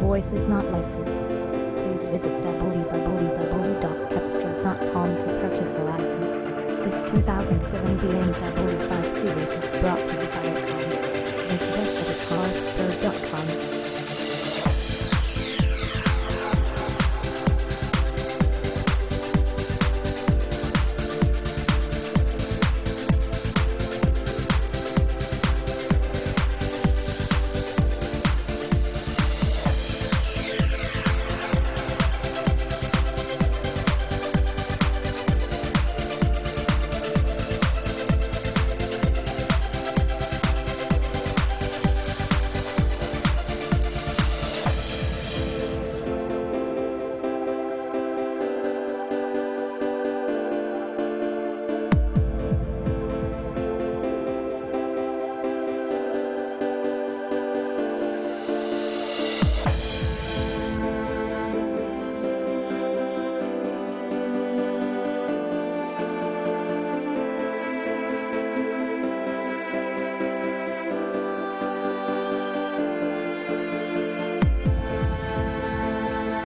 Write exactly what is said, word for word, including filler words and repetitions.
voice is not licensed. Please visit w w w dot cepstral dot com to purchase a license. This two thousand seven B M W five Series is brought to you by Econ. Visit us at econ dot com.